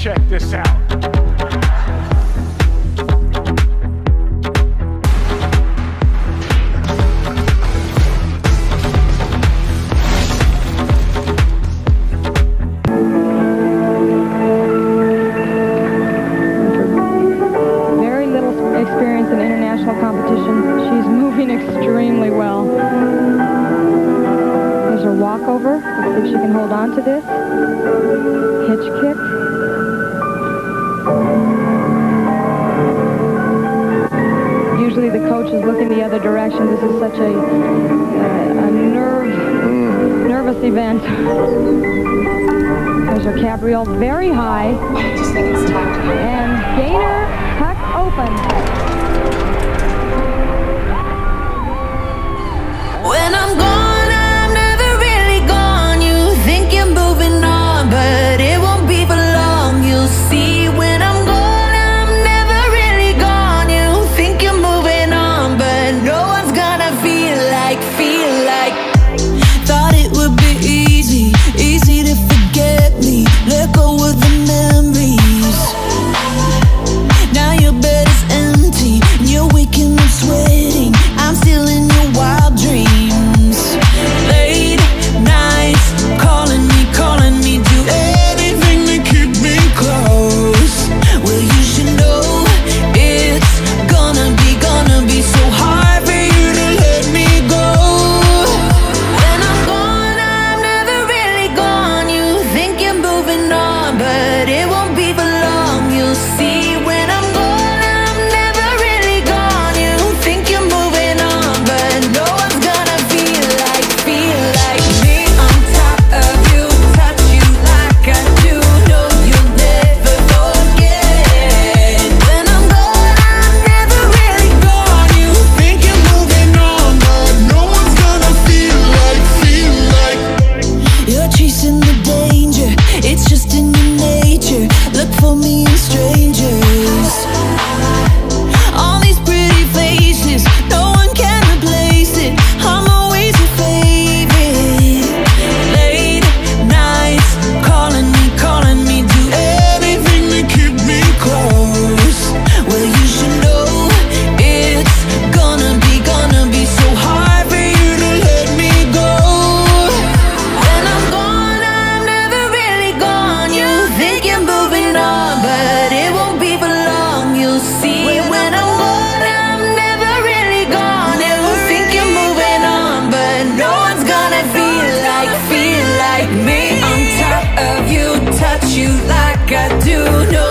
check this out. Very little experience in international competition. She's moving extremely well. There's her walkover. Let's see if she can hold on to this. Hitch kick. Usually the coach is looking the other direction. This is such a nervous event. There's her cabriole very high. I just think it's time. And gainer tucked open. When I'm gone, I'm never really gone. You think you're moving on, but it won't be for long. You'll see when I'm gone, I'm never really gone. You think you're moving on, but no one's gonna feel like. Thought it would be easy to forget me. Let go of the memories. Now your bed is empty, and you're waking up sweating. I'm still in your wild dreams. Late nights, calling me, do anything to keep me close. Well, you should know it's gonna be so hard for you to let me go. When I'm gone, I'm never really gone. You think you're moving on, but it won't be for long. You'll see when I'm gone, I'm never really gone. You think you're moving on, but no one's gonna feel like me. On top of you, touch you like I do. No, you'll never forget. When I'm gone, I'm never really gone. You Think you're moving on, but no one's gonna feel like. You're chasing the danger, it's just in your nature. Look for me in strangers. All these pretty faces, no one can replace it. I'm always your favorite. Late nights, calling me, do Anything to keep me close. well, you should know it's gonna be so hard for you to let me go. When I'm gone, I'm never really gone. You think you're moving on, but it won't be for long. You'll see when I'm gone, I'm never really gone. You think you're moving on, but no one's gonna feel like me. On top of you, touch you like I do. No,